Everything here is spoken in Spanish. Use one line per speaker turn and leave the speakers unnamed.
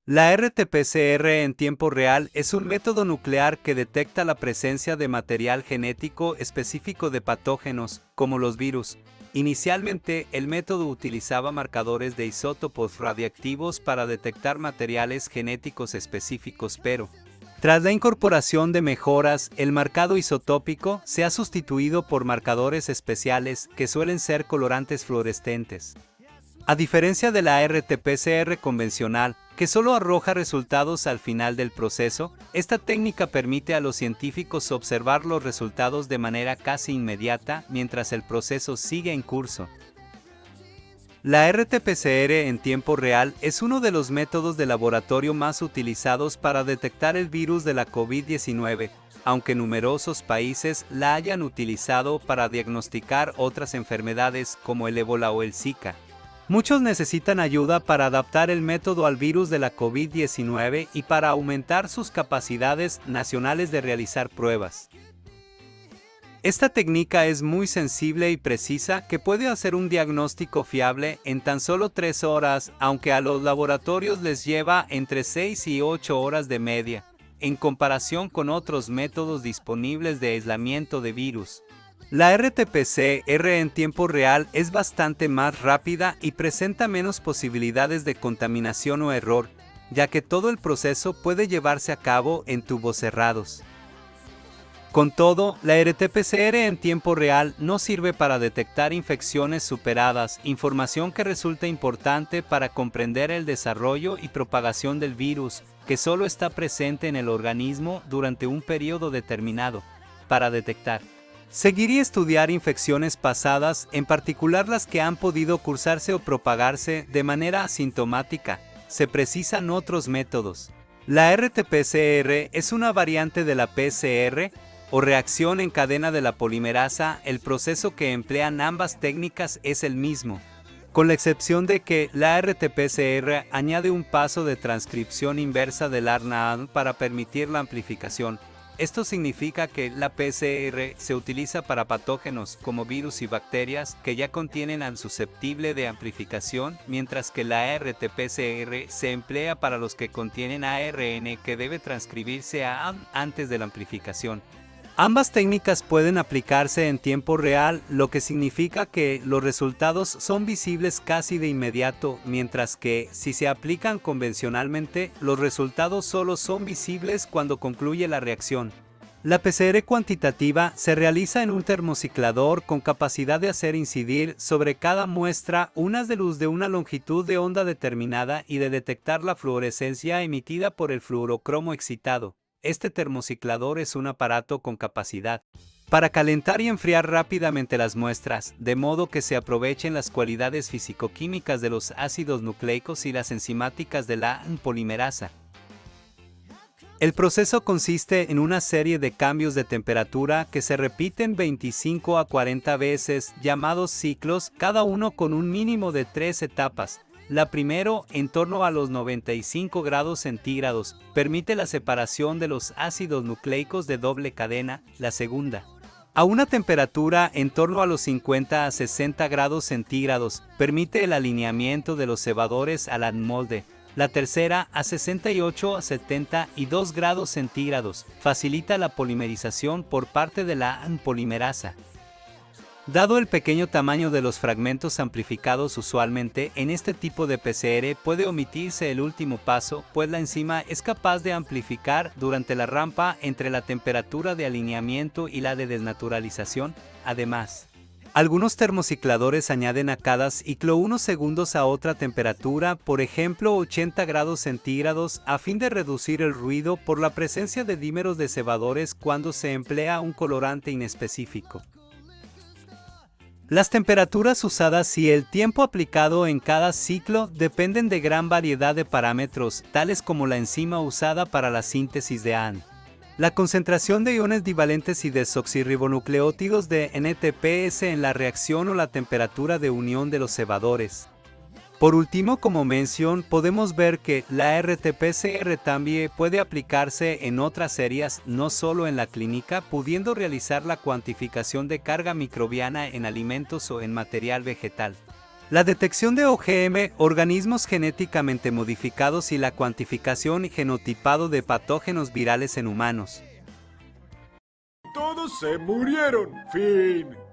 La RT-PCR en tiempo real es un método nuclear que detecta la presencia de material genético específico de patógenos, como los virus. Inicialmente, el método utilizaba marcadores de isótopos radiactivos para detectar materiales genéticos específicos, pero tras la incorporación de mejoras, el marcado isotópico se ha sustituido por marcadores especiales que suelen ser colorantes fluorescentes. A diferencia de la RT-PCR convencional, que solo arroja resultados al final del proceso, esta técnica permite a los científicos observar los resultados de manera casi inmediata mientras el proceso sigue en curso. La RT-PCR en tiempo real es uno de los métodos de laboratorio más utilizados para detectar el virus de la COVID-19, aunque numerosos países la hayan utilizado para diagnosticar otras enfermedades como el ébola o el Zika. Muchos necesitan ayuda para adaptar el método al virus de la COVID-19 y para aumentar sus capacidades nacionales de realizar pruebas. Esta técnica es muy sensible y precisa que puede hacer un diagnóstico fiable en tan solo 3 horas, aunque a los laboratorios les lleva entre 6 y 8 horas de media, en comparación con otros métodos disponibles de aislamiento de virus. La RT-PCR en tiempo real es bastante más rápida y presenta menos posibilidades de contaminación o error, ya que todo el proceso puede llevarse a cabo en tubos cerrados. Con todo, la RT-PCR en tiempo real no sirve para detectar infecciones superadas, información que resulta importante para comprender el desarrollo y propagación del virus, que solo está presente en el organismo durante un periodo determinado. Para detectar, seguir y estudiar infecciones pasadas, en particular las que han podido cursarse o propagarse de manera asintomática, se precisan otros métodos. La RT-PCR es una variante de la PCR, o reacción en cadena de la polimerasa. El proceso que emplean ambas técnicas es el mismo, con la excepción de que la RT-PCR añade un paso de transcripción inversa del RNA para permitir la amplificación. Esto significa que la PCR se utiliza para patógenos como virus y bacterias que ya contienen al susceptible de amplificación, mientras que la RT-PCR se emplea para los que contienen ARN que debe transcribirse antes de la amplificación. Ambas técnicas pueden aplicarse en tiempo real, lo que significa que los resultados son visibles casi de inmediato, mientras que, si se aplican convencionalmente, los resultados solo son visibles cuando concluye la reacción. La PCR cuantitativa se realiza en un termociclador con capacidad de hacer incidir sobre cada muestra un haz de luz de una longitud de onda determinada y de detectar la fluorescencia emitida por el fluorocromo excitado. Este termociclador es un aparato con capacidad para calentar y enfriar rápidamente las muestras, de modo que se aprovechen las cualidades físico-químicas de los ácidos nucleicos y las enzimáticas de la polimerasa. El proceso consiste en una serie de cambios de temperatura que se repiten 25 a 40 veces, llamados ciclos, cada uno con un mínimo de 3 etapas. La primero, en torno a los 95 grados centígrados, permite la separación de los ácidos nucleicos de doble cadena. La segunda, a una temperatura en torno a los 50 a 60 grados centígrados, permite el alineamiento de los cebadores al molde. La tercera, a 68 a 72 grados centígrados, facilita la polimerización por parte de la polimerasa. Dado el pequeño tamaño de los fragmentos amplificados, usualmente en este tipo de PCR puede omitirse el último paso, pues la enzima es capaz de amplificar durante la rampa entre la temperatura de alineamiento y la de desnaturalización. Además, algunos termocicladores añaden a cada ciclo unos segundos a otra temperatura, por ejemplo 80 grados centígrados, a fin de reducir el ruido por la presencia de dímeros de cebadores cuando se emplea un colorante inespecífico. Las temperaturas usadas y el tiempo aplicado en cada ciclo dependen de gran variedad de parámetros, tales como la enzima usada para la síntesis de AN, la concentración de iones divalentes y desoxirribonucleótidos de NTPS en la reacción o la temperatura de unión de los cebadores. Por último, como mención, podemos ver que la RT-PCR también puede aplicarse en otras áreas, no solo en la clínica, pudiendo realizar la cuantificación de carga microbiana en alimentos o en material vegetal. La detección de OGM, organismos genéticamente modificados, y la cuantificación y genotipado de patógenos virales en humanos.
Todos se murieron. Fin.